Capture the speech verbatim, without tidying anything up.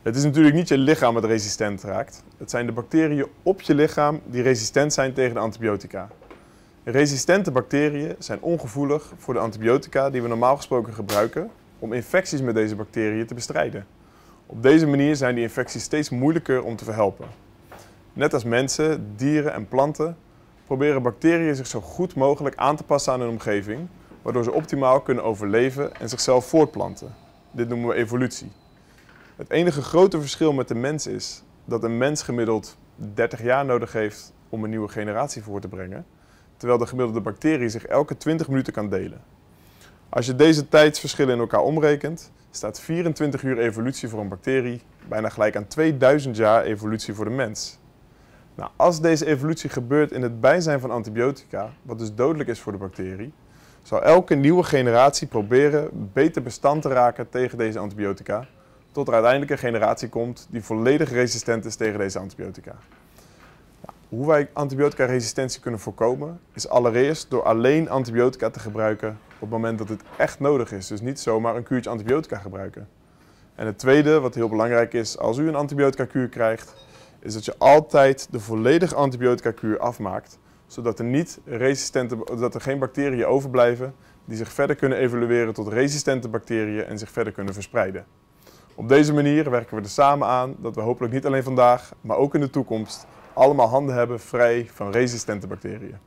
Het is natuurlijk niet je lichaam dat resistent raakt. Het zijn de bacteriën op je lichaam die resistent zijn tegen de antibiotica. Resistente bacteriën zijn ongevoelig voor de antibiotica die we normaal gesproken gebruiken om infecties met deze bacteriën te bestrijden. Op deze manier zijn die infecties steeds moeilijker om te verhelpen. Net als mensen, dieren en planten proberen bacteriën zich zo goed mogelijk aan te passen aan hun omgeving, waardoor ze optimaal kunnen overleven en zichzelf voortplanten. Dit noemen we evolutie. Het enige grote verschil met de mens is dat een mens gemiddeld dertig jaar nodig heeft om een nieuwe generatie voor te brengen, terwijl de gemiddelde bacterie zich elke twintig minuten kan delen. Als je deze tijdsverschillen in elkaar omrekent, staat vierentwintig uur evolutie voor een bacterie bijna gelijk aan tweeduizend jaar evolutie voor de mens. Nou, als deze evolutie gebeurt in het bijzijn van antibiotica, wat dus dodelijk is voor de bacterie, zal elke nieuwe generatie proberen beter bestand te raken tegen deze antibiotica, tot er uiteindelijk een generatie komt die volledig resistent is tegen deze antibiotica. Nou, hoe wij antibiotica-resistentie kunnen voorkomen, is allereerst door alleen antibiotica te gebruiken op het moment dat het echt nodig is. Dus niet zomaar een kuurtje antibiotica gebruiken. En het tweede, wat heel belangrijk is als u een antibiotica-kuur krijgt, is dat je altijd de volledige antibiotica-kuur afmaakt, zodat er, niet resistente, dat er geen bacteriën overblijven die zich verder kunnen evolueren tot resistente bacteriën en zich verder kunnen verspreiden. Op deze manier werken we er samen aan dat we hopelijk niet alleen vandaag, maar ook in de toekomst allemaal handen hebben vrij van resistente bacteriën.